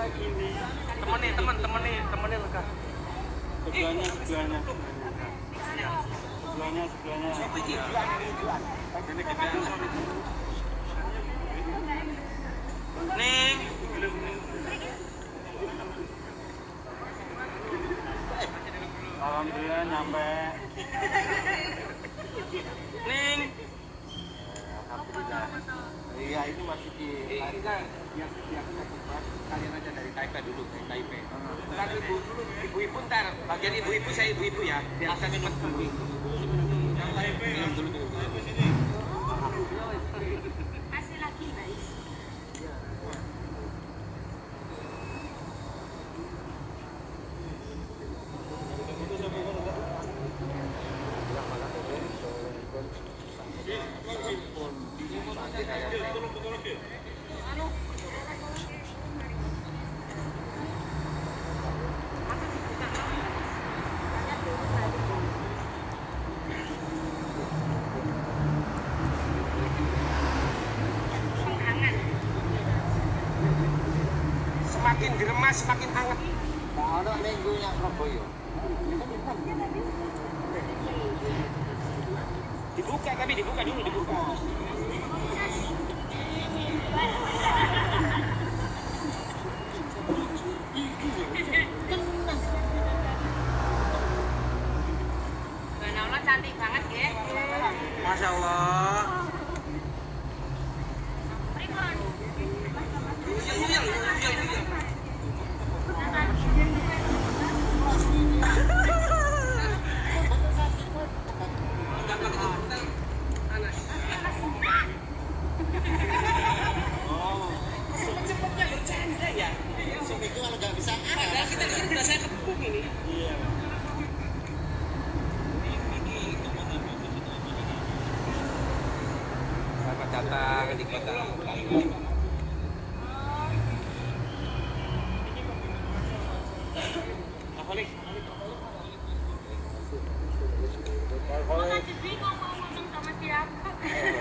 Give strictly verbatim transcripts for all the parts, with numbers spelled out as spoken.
Temen nih, temen, temen nih, temen nih lekas. Sebelahnya, sebelahnya, sebelahnya, sebelahnya. Ning. Alhamdulillah nyampe. Ning. Alhamdulillah. Iya, ini masih di Kita biar biar kalian aja dari Taipei dulu, dari Taipei. Ntar ibu dulu, ibu-ibu ntar. Bagian ibu-ibu saya ibu-ibu ya. Biar saya cepet dulu. Taipei. Minum dulu dulu. Masih lagi, guys. Semakin diremas, semakin hangat. Nah, ono minggunya Surabaya. Dibuka tapi dibuka dulu, dibuka. Mbak Naula cantik banget ya. Masya Allah. Cepet-cepetnya bercanda ya. Itu kalau nggak bisa Padahal kita di sini udah saya kepung ini. Iya. Selamat datang di kota Taipei. Alkoholik. Masih bingung mau ngomong sama siapa.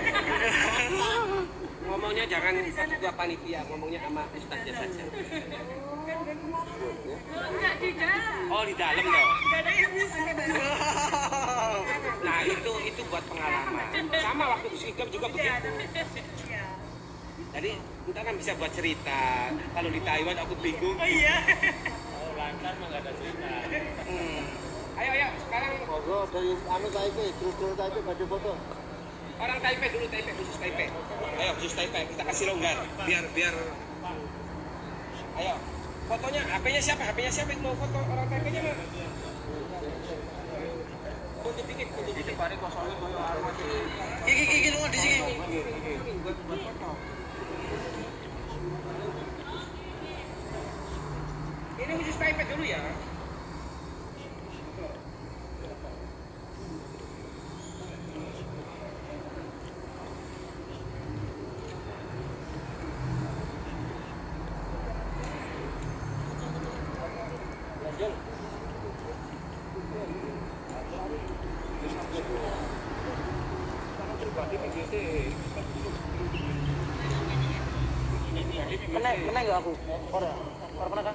Ngomongnya jangan ketua panitia, ngomongnya sama ustaznya saja. Enggak di dalam. Oh, di dalam dong. Enggak ada yang bisa. Nah, itu itu buat pengalaman. Sama waktu di Sigap juga begitu. Jadi, kita kan bisa buat cerita. Kalau di Taiwan aku bingung. Oh iya. Oh, lancar mah nggak ada cerita. Hmm. Ayo, ayo, sekarang Monggo dari anu Taipei, struktur Taipei baju foto. orang Taipei dulu, Taipei khusus Taipei. Ayo, khusus Taipei, kita kasih longgar. Biar, biar. Ayo, fotonya, H P-nya siapa? H P-nya siapa yang mau foto orang Taipei-nya, Mas? Foto dikit, foto dikit. Pare kosongnya koyo arwah. Gigi, gigi, lu di sini. Buat buat foto. Ini khusus Taipei dulu ya. Kena, kena nggak aku? Orang, orang kena kan?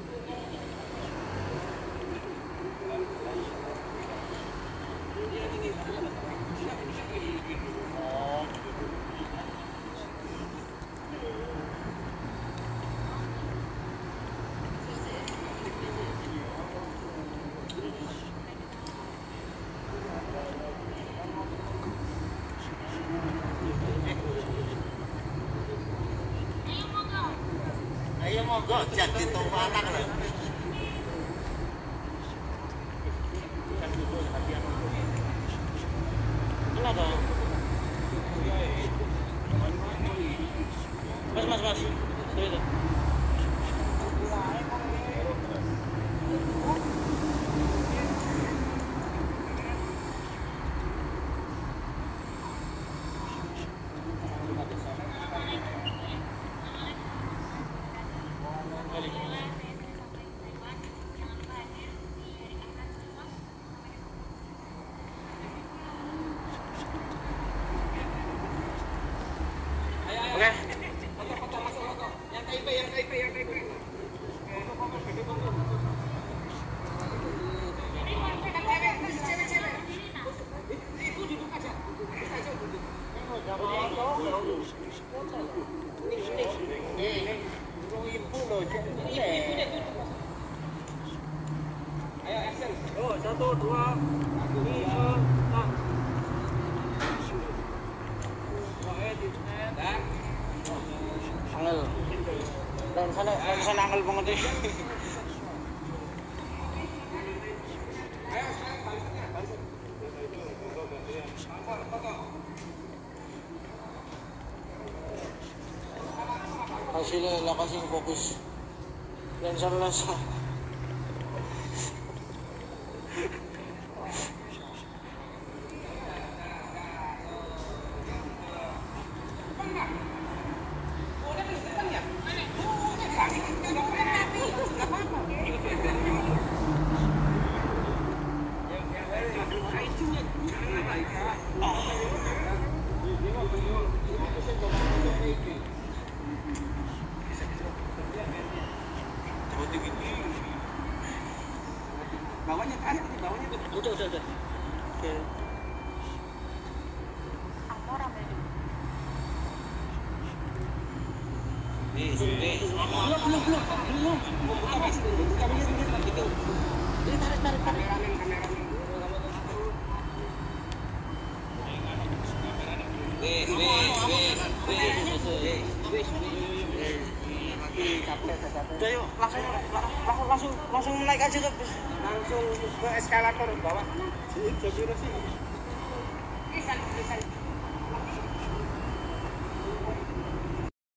Ayo monggo jadi tumpalan lho. Kenapa dong? Mas, mas, mas. Itu. Oke. Foto-foto masuk foto. Yang Taipei, yang Taipei, yang Taipei. Ibu loh, iya. Ayo action. Oh, satu, dua, tiga, empat. Dan Angel. Dan sana, dan sana angel banget deh. Kasih lah, kasih fokus. Dan sana sana. bawahnya kan, bawahnya tuh. Udah, udah, udah. Oke. Aku rame dulu. Nih, nih. Belum, belum, belum, belum. Buka mas, buka mas, gitu. Ini tarik, tarik, tarik. Kameramen, kameramen. Wes, wes, wes, wes, wes, wes. Udah yuk, langsung, langsung, langsung, langsung naik aja tuh. Langsung ke eskalator bawah. Bisa, bisa.